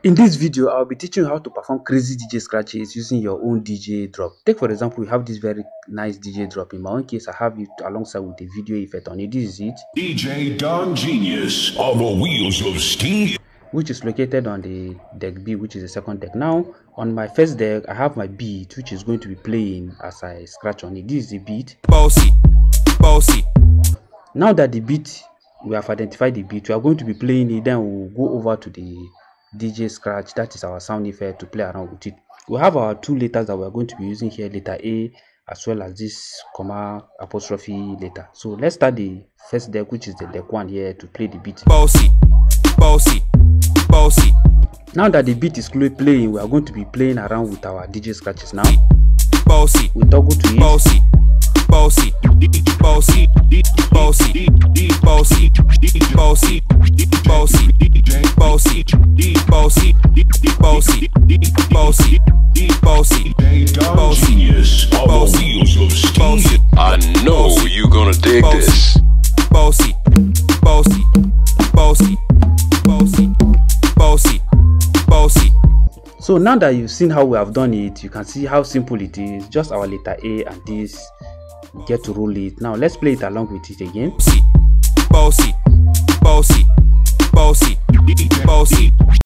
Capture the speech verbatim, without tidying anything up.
In this video, I'll be teaching you how to perform crazy D J scratches using your own D J drop. Take for example, we have this very nice D J drop. In my own case, I have it alongside with the video effect on it. This is it. D J Don Genius on the wheels of steel, which is located on the deck B, which is the second deck. Now, on my first deck, I have my beat, which is going to be playing as I scratch on it. This is the beat. Bossy, bossy. Now that the beat, we have identified the beat, we are going to be playing it. Then we'll go over to the D J scratch, that is our sound effect, to play around with it. We have our two letters that we are going to be using here, letter A as well as this comma apostrophe letter. So let's start the first deck, which is the deck one here, to play the beat. Bossy, bossy, bossy. Now that the beat is playing, we are going to be playing around with our D J scratches now. Bossy, we toggle to it. Bossy, bossy, bossy, bossy, bossy, bossy, bossy, bossy, bossy, bossy, bossy, bossy, Don Genius on the wheels of steel. I know you're gonna dig this. Bossy, bossy, bossy, bossy, bossy, bossy. So now that you've seen how we have done it, you can see how simple it is. Just our letter A and this, we get to roll it. Now let's play it along with it again. Bossy, bossy, bossy, bossy, bossy.